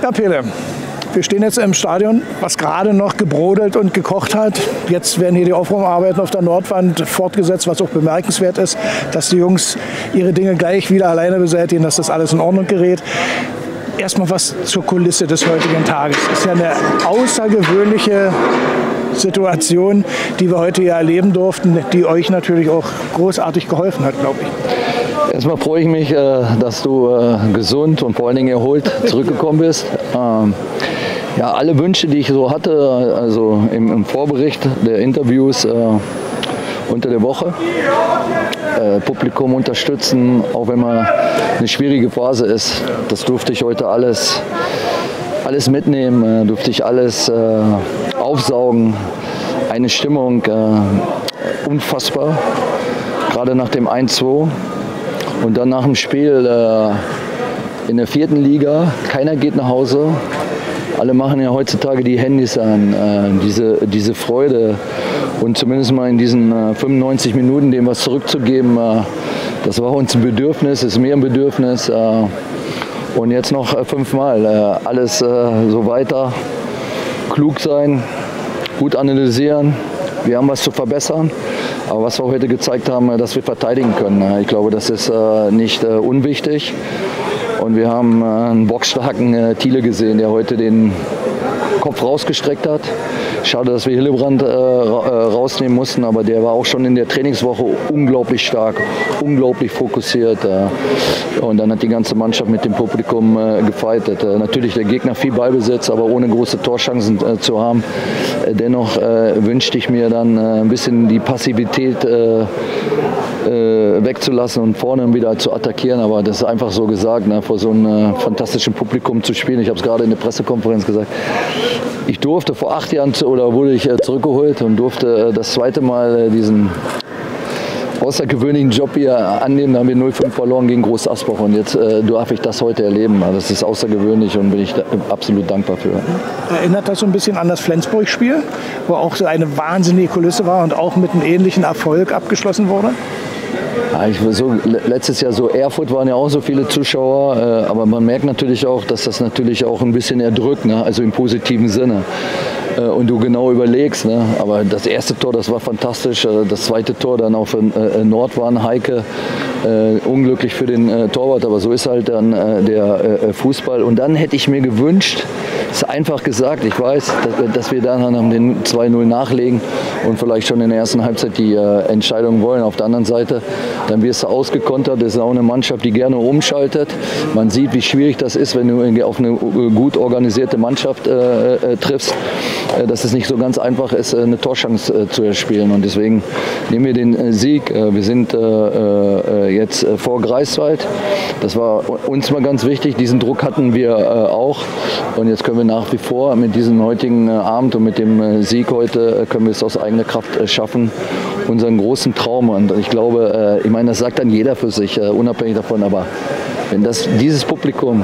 Oskar Pehle, wir stehen jetzt im Stadion, was gerade noch gebrodelt und gekocht hat. Jetzt werden hier die Aufräumarbeiten auf der Nordwand fortgesetzt, was auch bemerkenswert ist, dass die Jungs ihre Dinge gleich wieder alleine beseitigen, dass das alles in Ordnung gerät. Erstmal was zur Kulisse des heutigen Tages. Es ist ja eine außergewöhnliche Situation, die wir heute hier erleben durften, die euch natürlich auch großartig geholfen hat, glaube ich. Erstmal freue ich mich, dass du gesund und vor allen Dingen erholt zurückgekommen bist. Ja, alle Wünsche, die ich so hatte, also im Vorbericht der Interviews unter der Woche, Publikum unterstützen, auch wenn mal eine schwierige Phase ist, das durfte ich heute alles mitnehmen, durfte ich alles aufsaugen. Eine Stimmung unfassbar, gerade nach dem 1-2 und dann nach dem Spiel in der 4. Liga. Keiner geht nach Hause. Alle machen ja heutzutage die Handys an. Diese Freude und zumindest mal in diesen 95 Minuten dem was zurückzugeben, das war uns ein Bedürfnis, ist mir ein Bedürfnis. Und jetzt noch 5-mal. Alles so weiter. Klug sein, gut analysieren. Wir haben was zu verbessern. Aber was wir heute gezeigt haben, dass wir verteidigen können. Ich glaube, das ist nicht unwichtig. Und wir haben einen boxstarken Thiele gesehen, der heute den Kopf rausgestreckt hat. Schade, dass wir Hillebrand rausnehmen mussten, aber der war auch schon in der Trainingswoche unglaublich stark, unglaublich fokussiert. Und dann hat die ganze Mannschaft mit dem Publikum gefeitet. Natürlich der Gegner viel Ballbesitz, aber ohne große Torchancen zu haben. Dennoch wünschte ich mir dann ein bisschen die Passivität wegzulassen und vorne wieder zu attackieren. Aber das ist einfach so gesagt, ne, vor so einem fantastischen Publikum zu spielen. Ich habe es gerade in der Pressekonferenz gesagt. Ich durfte vor 8 Jahren wurde ich zurückgeholt und durfte das zweite Mal diesen außergewöhnlichen Job hier annehmen. Da haben wir 0-5 verloren gegen Groß Asbach und jetzt darf ich das heute erleben. Das ist außergewöhnlich und bin ich absolut dankbar für. Erinnert das so ein bisschen an das Flensburg-Spiel, wo auch so eine wahnsinnige Kulisse war und auch mit einem ähnlichen Erfolg abgeschlossen wurde? Ja, letztes Jahr so Erfurt waren ja auch so viele Zuschauer, aber man merkt natürlich auch, dass das natürlich auch ein bisschen erdrückt, ne? Also im positiven Sinne. Und du genau überlegst, ne? Aber das erste Tor, das war fantastisch, das zweite Tor dann auf Nordwahn, Heike, unglücklich für den Torwart, aber so ist halt dann der Fußball. Und dann hätte ich mir gewünscht, ist einfach gesagt, ich weiß, dass wir dann den 2-0 nachlegen und vielleicht schon in der ersten Halbzeit die Entscheidung wollen. Auf der anderen Seite, dann wirst du ausgekontert. Das ist auch eine Mannschaft, die gerne umschaltet. Man sieht, wie schwierig das ist, wenn du auf eine gut organisierte Mannschaft triffst, dass es nicht so ganz einfach ist, eine Torchance zu erspielen. Und deswegen nehmen wir den Sieg. Wir sind jetzt vor Greifswald. Das war uns mal ganz wichtig. Diesen Druck hatten wir auch. Und jetzt können wir nach wie vor mit diesem heutigen Abend und mit dem Sieg heute, können wir es aus eigener Kraft schaffen, unseren großen Traum. Und ich glaube, ich meine, das sagt dann jeder für sich, unabhängig davon. Aber wenn dieses Publikum,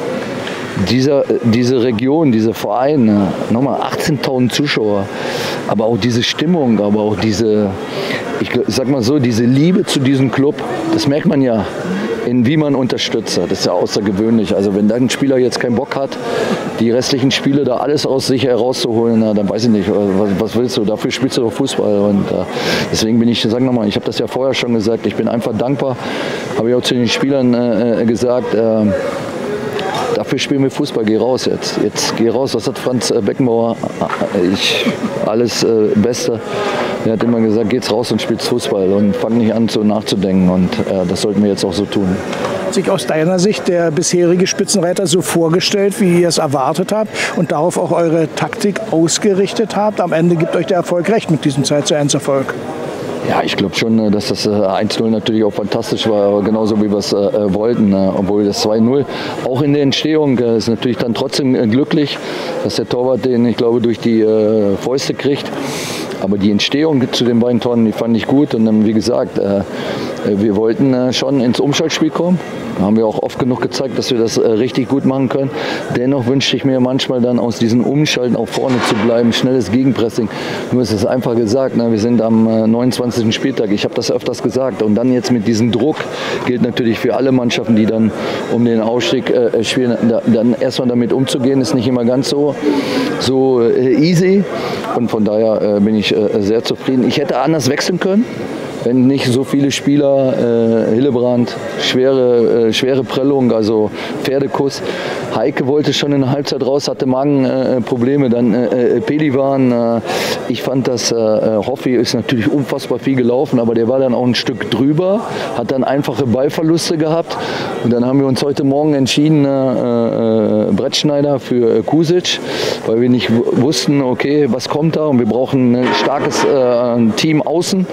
diese Region, diese Vereine, nochmal 18.000 Zuschauer, aber auch diese Stimmung, aber auch diese, ich sag mal so, diese Liebe zu diesem Club, das merkt man ja, wie man unterstützt. Das ist ja außergewöhnlich. Also wenn dein Spieler jetzt keinen Bock hat, die restlichen Spiele da alles aus sich herauszuholen, dann weiß ich nicht, was willst du? Dafür spielst du doch Fußball. Und deswegen bin ich, sag nochmal, ich habe das ja vorher schon gesagt, ich bin einfach dankbar, habe ich auch zu den Spielern gesagt, dafür spielen wir Fußball, geh raus jetzt. Jetzt geh raus. Was hat Franz Beckenbauer? Alles Beste. Er hat immer gesagt, geht's raus und spielt Fußball und fang nicht an, so nachzudenken. Und das sollten wir jetzt auch so tun. Hat sich aus deiner Sicht der bisherige Spitzenreiter so vorgestellt, wie ihr es erwartet habt und darauf auch eure Taktik ausgerichtet habt? Am Ende gibt euch der Erfolg recht mit diesem 2:1-Erfolg. Ja, ich glaube schon, dass das 1-0 natürlich auch fantastisch war, aber genauso wie wir es wollten. Obwohl das 2-0 auch in der Entstehung ist natürlich dann trotzdem glücklich, dass der Torwart den, ich glaube, durch die Fäuste kriegt. Aber die Entstehung zu den beiden Toren, die fand ich gut. Und dann, wie gesagt, Wir wollten schon ins Umschaltspiel kommen. Da haben wir auch oft genug gezeigt, dass wir das richtig gut machen können. Dennoch wünschte ich mir manchmal dann aus diesen Umschalten auch vorne zu bleiben, schnelles Gegenpressing. Nur ist es einfach gesagt, wir sind am 29. Spieltag, ich habe das öfters gesagt. Und dann jetzt mit diesem Druck gilt natürlich für alle Mannschaften, die dann um den Aufstieg spielen, dann erstmal damit umzugehen, ist nicht immer ganz so easy. Und von daher bin ich sehr zufrieden. Ich hätte anders wechseln können, wenn nicht so viele Spieler, Hillebrand, schwere Prellung, also Pferdekuss. Heike wollte schon in der Halbzeit raus, hatte Magenprobleme, dann Pelivan. Ich fand, dass Hoffi ist natürlich unfassbar viel gelaufen, aber der war dann auch ein Stück drüber, hat dann einfache Ballverluste gehabt. Und dann haben wir uns heute Morgen entschieden, Brettschneider für Kusic, weil wir nicht wussten, okay, was kommt da, und wir brauchen ein starkes Team außen.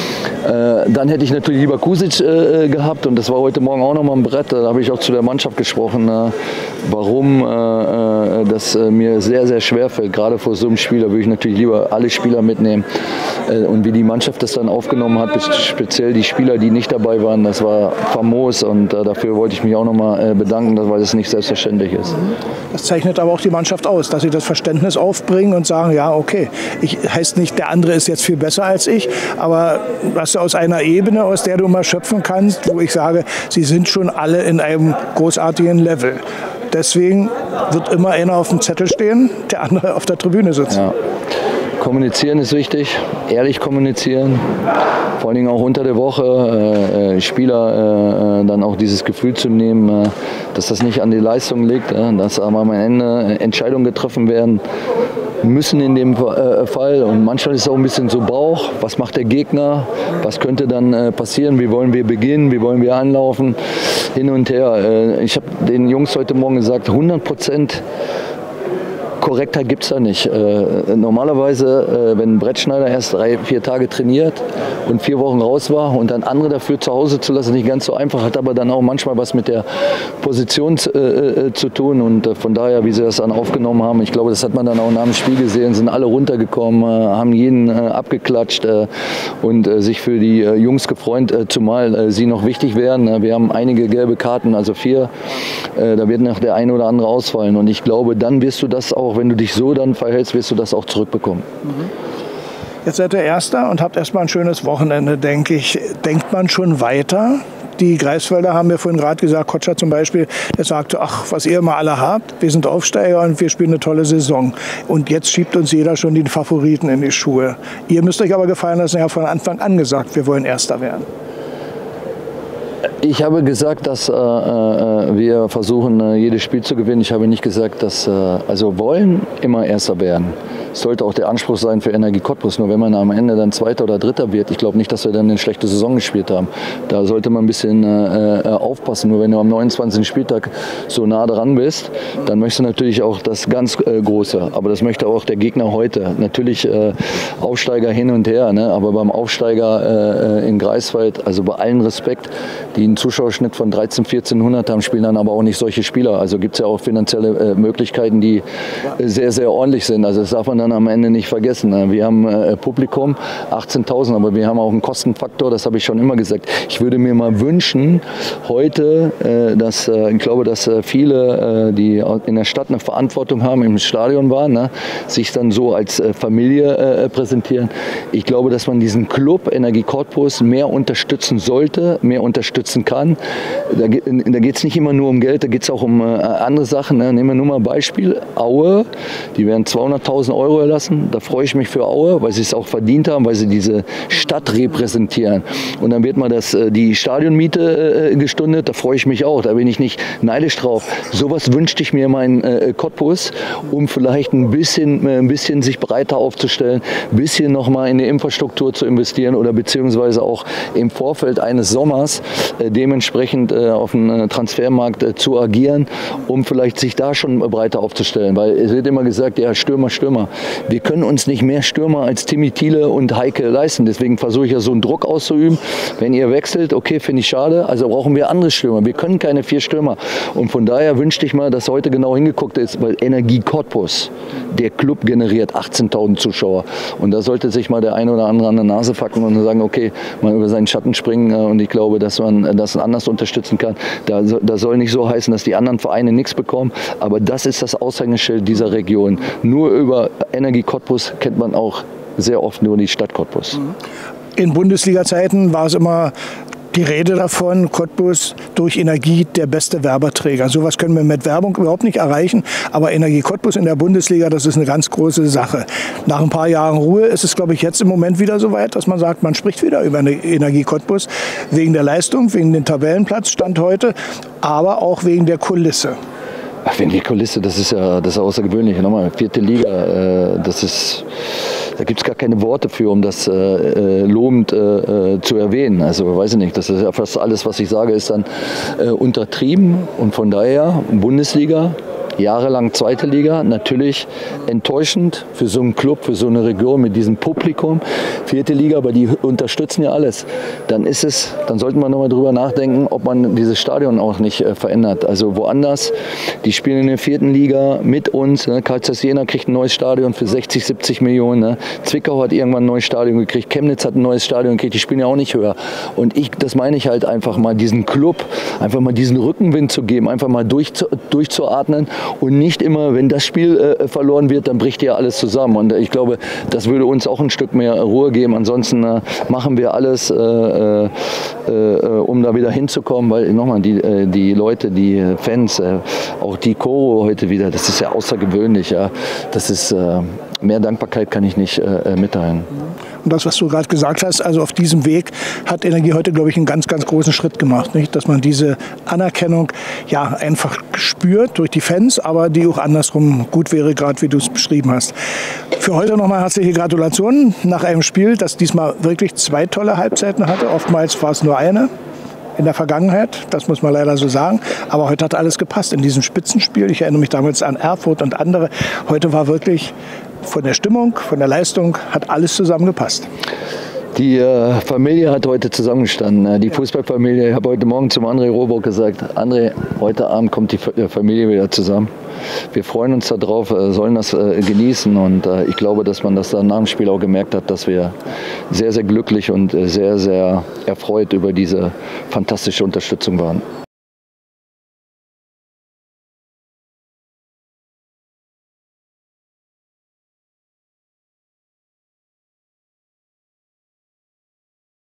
Dann hätte ich natürlich lieber Kusic gehabt, und das war heute Morgen auch nochmal ein Brett. Da habe ich auch zu der Mannschaft gesprochen, warum das mir sehr, sehr schwer fällt. Gerade vor so einem Spiel, da würde ich natürlich lieber alle Spieler mitnehmen. Und wie die Mannschaft das dann aufgenommen hat, speziell die Spieler, die nicht dabei waren, das war famos, und dafür wollte ich mich auch nochmal bedanken, weil das nicht selbstverständlich ist. Das zeichnet aber auch die Mannschaft aus, dass sie das Verständnis aufbringen und sagen, ja, okay, heißt nicht, der andere ist jetzt viel besser als ich, aber was du aus einer Ebene, aus der du mal schöpfen kannst, wo ich sage, sie sind schon alle in einem großartigen Level. Deswegen wird immer einer auf dem Zettel stehen, der andere auf der Tribüne sitzt. Ja. Kommunizieren ist wichtig, ehrlich kommunizieren, vor allen Dingen auch unter der Woche, Spieler dann auch dieses Gefühl zu nehmen, dass das nicht an die Leistung liegt, dass aber am Ende Entscheidungen getroffen werden müssen in dem Fall, und manchmal ist es auch ein bisschen so Bauch, was macht der Gegner, was könnte dann passieren, wie wollen wir beginnen, wie wollen wir anlaufen, hin und her. Ich habe den Jungs heute Morgen gesagt, 100% Korrektheit gibt es da nicht. Normalerweise, wenn ein Brettschneider erst 3-4 Tage trainiert und 4 Wochen raus war und dann andere dafür zu Hause zu lassen, nicht ganz so einfach, hat aber dann auch manchmal was mit der Position zu tun, und von daher, wie sie das dann aufgenommen haben, ich glaube, das hat man dann auch nach dem Spiel gesehen, sind alle runtergekommen, haben jeden abgeklatscht und sich für die Jungs gefreut, zumal sie noch wichtig wären. Wir haben einige gelbe Karten, also 4, da wird noch der eine oder andere ausfallen, und ich glaube, dann wirst du das auch, wenn du dich so dann verhältst, wirst du das auch zurückbekommen. Jetzt seid ihr Erster und habt erstmal ein schönes Wochenende, denke ich. Denkt man schon weiter? Die Greifswalder haben mir vorhin gerade gesagt, Kotscher zum Beispiel, der sagte, ach, was ihr immer alle habt, wir sind Aufsteiger und wir spielen eine tolle Saison. Und jetzt schiebt uns jeder schon den Favoriten in die Schuhe. Ihr müsst euch aber gefallen lassen, ja von Anfang an gesagt, wir wollen Erster werden. Ich habe gesagt, dass wir versuchen, jedes Spiel zu gewinnen. Ich habe nicht gesagt, dass also wollen immer Erster werden. Das sollte auch der Anspruch sein für Energie Cottbus. Nur wenn man am Ende dann Zweiter oder Dritter wird, ich glaube nicht, dass wir dann eine schlechte Saison gespielt haben. Da sollte man ein bisschen aufpassen. Nur wenn du am 29. Spieltag so nah dran bist, dann möchtest du natürlich auch das ganz Große. Aber das möchte auch der Gegner heute. Natürlich Aufsteiger hin und her, ne? Aber beim Aufsteiger in Greifswald, also bei allen Respekt, die einen Zuschauerschnitt von 1.300, 1.400 haben, spielen dann aber auch nicht solche Spieler. Also gibt es ja auch finanzielle Möglichkeiten, die sehr, sehr ordentlich sind. Also das darf man dann am Ende nicht vergessen. Wir haben Publikum, 18.000, aber wir haben auch einen Kostenfaktor, das habe ich schon immer gesagt. Ich würde mir mal wünschen, heute, dass ich glaube, dass viele, die in der Stadt eine Verantwortung haben, im Stadion waren, ne, sich dann so als Familie präsentieren. Ich glaube, dass man diesen Club Energie Cottbus mehr unterstützen sollte, mehr unterstützen kann. Da geht es nicht immer nur um Geld, da geht es auch um andere Sachen. Ne. Nehmen wir nur mal ein Beispiel, Aue, die werden 200.000 Euro erlassen. Da freue ich mich für Aue, weil sie es auch verdient haben, weil sie diese Stadt repräsentieren. Und dann wird mal die Stadionmiete gestundet, da freue ich mich auch, da bin ich nicht neidisch drauf. Sowas wünschte ich mir in Cottbus, um vielleicht ein bisschen sich breiter aufzustellen, ein bisschen nochmal in die Infrastruktur zu investieren oder beziehungsweise auch im Vorfeld eines Sommers dementsprechend auf dem Transfermarkt zu agieren, um vielleicht sich da schon breiter aufzustellen. Weil es wird immer gesagt, ja, Stürmer, Stürmer. Wir können uns nicht mehr Stürmer als Timmy Thiele und Heike leisten. Deswegen versuche ich ja so einen Druck auszuüben. Wenn ihr wechselt, okay, finde ich schade, also brauchen wir andere Stürmer. Wir können keine 4 Stürmer. Und von daher wünschte ich mal, dass heute genau hingeguckt ist, weil Energie Cottbus, der Club generiert 18.000 Zuschauer. Und da sollte sich mal der eine oder andere an der Nase facken und sagen, okay, mal über seinen Schatten springen. Und ich glaube, dass man das anders unterstützen kann. Da soll nicht so heißen, dass die anderen Vereine nichts bekommen. Aber das ist das Aushängeschild dieser Region. Nur über Energie Cottbus kennt man auch sehr oft nur die Stadt Cottbus. In Bundesliga-Zeiten war es immer die Rede davon, Cottbus durch Energie der beste Werbeträger. Sowas können wir mit Werbung überhaupt nicht erreichen. Aber Energie Cottbus in der Bundesliga, das ist eine ganz große Sache. Nach ein paar Jahren Ruhe ist es, glaube ich, jetzt im Moment wieder so weit, dass man sagt, man spricht wieder über eine Energie Cottbus. Wegen der Leistung, wegen dem Tabellenplatz, Stand heute, aber auch wegen der Kulisse. Ach, wegen der Kulisse, das ist ja das Außergewöhnliche. Nochmal, 4. Liga, das ist... Da gibt es gar keine Worte für, um das lobend zu erwähnen. Also weiß ich nicht, das ist ja fast alles, was ich sage, ist dann untertrieben. Und von daher Bundesliga, jahrelang 2. Liga, natürlich enttäuschend für so einen Club, für so eine Region mit diesem Publikum. 4. Liga, aber die unterstützen ja alles. Dann sollten wir nochmal drüber nachdenken, ob man dieses Stadion auch nicht verändert. Also woanders, die spielen in der 4. Liga mit uns. Ne? Karl Zeiss Jena kriegt ein neues Stadion für 60, 70 Millionen. Ne? Zwickau hat irgendwann ein neues Stadion gekriegt. Chemnitz hat ein neues Stadion gekriegt. Die spielen ja auch nicht höher. Und das meine ich halt einfach mal, diesen Club, einfach mal diesen Rückenwind zu geben, einfach mal durchzuatmen. Und nicht immer, wenn das Spiel verloren wird, dann bricht ja alles zusammen. Und ich glaube, das würde uns auch ein Stück mehr Ruhe geben. Ansonsten machen wir alles, um da wieder hinzukommen. Weil nochmal, die Leute, die Fans, auch die Choro heute wieder, das ist ja außergewöhnlich. Ja. Das ist, mehr Dankbarkeit kann ich nicht mitteilen. Und das, was du gerade gesagt hast, also auf diesem Weg hat Energie heute, glaube ich, einen ganz, ganz großen Schritt gemacht. Nicht? Dass man diese Anerkennung ja einfach spürt durch die Fans, aber die auch andersrum gut wäre, gerade wie du es beschrieben hast. Für heute nochmal herzliche Gratulation nach einem Spiel, das diesmal wirklich 2 tolle Halbzeiten hatte. Oftmals war es nur eine in der Vergangenheit, das muss man leider so sagen. Aber heute hat alles gepasst in diesem Spitzenspiel. Ich erinnere mich damals an Erfurt und andere. Heute war wirklich von der Stimmung, von der Leistung, hat alles zusammengepasst. Die Familie hat heute zusammengestanden, die Fußballfamilie. Ich habe heute Morgen zum André Rohburg gesagt, André, heute Abend kommt die Familie wieder zusammen. Wir freuen uns darauf, sollen das genießen und ich glaube, dass man das dann nach dem Spiel auch gemerkt hat, dass wir sehr, sehr glücklich und sehr, sehr erfreut über diese fantastische Unterstützung waren.